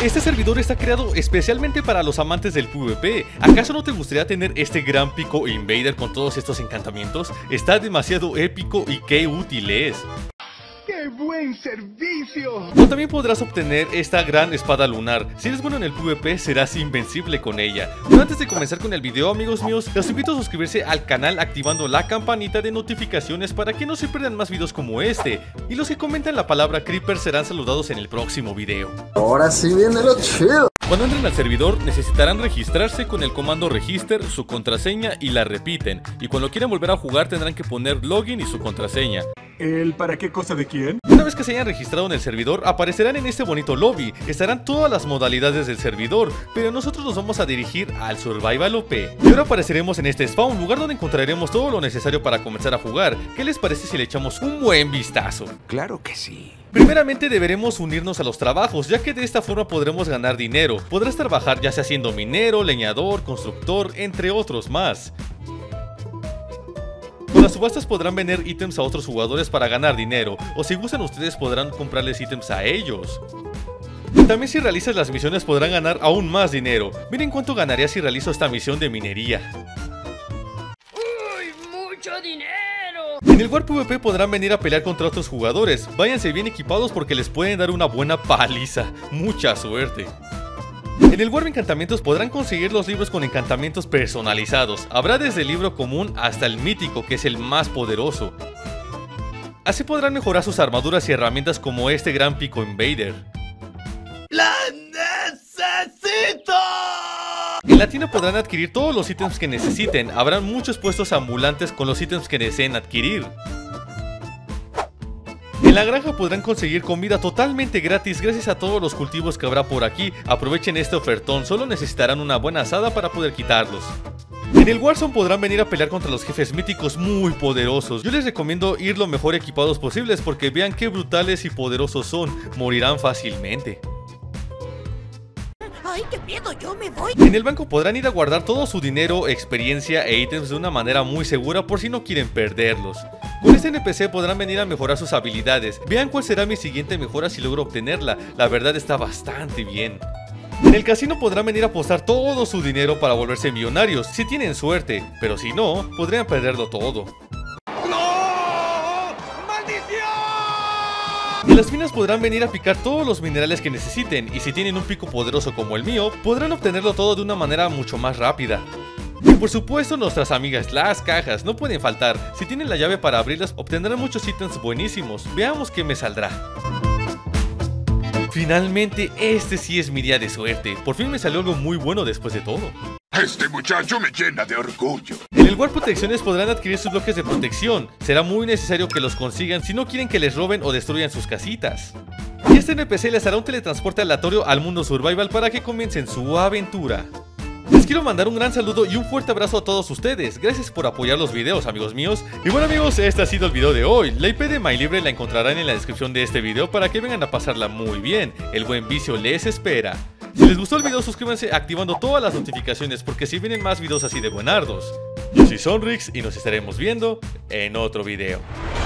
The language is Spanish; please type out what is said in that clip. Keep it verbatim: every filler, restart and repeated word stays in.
Este servidor está creado especialmente para los amantes del PvP. ¿Acaso no te gustaría tener este gran pico invader con todos estos encantamientos? Está demasiado épico y qué útil es. ¡Qué buen servicio! O también podrás obtener esta gran espada lunar. Si eres bueno en el PvP, serás invencible con ella. Pero antes de comenzar con el video, amigos míos, los invito a suscribirse al canal activando la campanita de notificaciones para que no se pierdan más videos como este. Y los que comentan la palabra Creeper serán saludados en el próximo video. Ahora sí viene lo chido. Cuando entren al servidor, necesitarán registrarse con el comando register, su contraseña y la repiten. Y cuando quieran volver a jugar tendrán que poner login y su contraseña. ¿El para qué cosa de quién? Una vez que se hayan registrado en el servidor, aparecerán en este bonito lobby. Estarán todas las modalidades del servidor, pero nosotros nos vamos a dirigir al Survival O P. Y ahora apareceremos en este spawn, lugar donde encontraremos todo lo necesario para comenzar a jugar. ¿Qué les parece si le echamos un buen vistazo? Claro que sí. Primeramente deberemos unirnos a los trabajos, ya que de esta forma podremos ganar dinero. Podrás trabajar ya sea siendo minero, leñador, constructor, entre otros más. Con las subastas podrán vender ítems a otros jugadores para ganar dinero, o si gustan ustedes podrán comprarles ítems a ellos. También si realizas las misiones podrán ganar aún más dinero. Miren cuánto ganaría si realizo esta misión de minería. ¡Uy, mucho dinero! En el War PvP podrán venir a pelear contra otros jugadores. Váyanse bien equipados porque les pueden dar una buena paliza. Mucha suerte. En el War de encantamientos podrán conseguir los libros con encantamientos personalizados. Habrá desde el libro común hasta el mítico, que es el más poderoso. Así podrán mejorar sus armaduras y herramientas como este gran pico invader. ¡La necesito! En la tienda podrán adquirir todos los ítems que necesiten. Habrán muchos puestos ambulantes con los ítems que deseen adquirir. En la granja podrán conseguir comida totalmente gratis gracias a todos los cultivos que habrá por aquí. Aprovechen este ofertón, solo necesitarán una buena asada para poder quitarlos. En el Warzone podrán venir a pelear contra los jefes míticos muy poderosos. Yo les recomiendo ir lo mejor equipados posibles porque vean qué brutales y poderosos son. Morirán fácilmente. ¡Ay, qué miedo! ¡Yo me voy! En el banco podrán ir a guardar todo su dinero, experiencia e ítems de una manera muy segura por si no quieren perderlos. Con este N P C podrán venir a mejorar sus habilidades. Vean cuál será mi siguiente mejora si logro obtenerla. La verdad está bastante bien. En el casino podrán venir a apostar todo su dinero para volverse millonarios, si tienen suerte, pero si no, podrían perderlo todo. ¡No! ¡Maldición! En las minas podrán venir a picar todos los minerales que necesiten, y si tienen un pico poderoso como el mío, podrán obtenerlo todo de una manera mucho más rápida. Y por supuesto nuestras amigas, las cajas, no pueden faltar. Si tienen la llave para abrirlas, obtendrán muchos ítems buenísimos. Veamos qué me saldrá. Finalmente, este sí es mi día de suerte. Por fin me salió algo muy bueno después de todo. Este muchacho me llena de orgullo. En el War Protecciones podrán adquirir sus bloques de protección. Será muy necesario que los consigan si no quieren que les roben o destruyan sus casitas. Y este N P C les hará un teletransporte aleatorio al mundo survival para que comiencen su aventura. Les quiero mandar un gran saludo y un fuerte abrazo a todos ustedes. Gracias por apoyar los videos, amigos míos. Y bueno, amigos, este ha sido el video de hoy. La I P de MyLibre la encontrarán en la descripción de este video para que vengan a pasarla muy bien. El buen vicio les espera. Si les gustó el video, suscríbanse activando todas las notificaciones porque si vienen más videos así de buenardos. Yo soy Sonrix y nos estaremos viendo en otro video.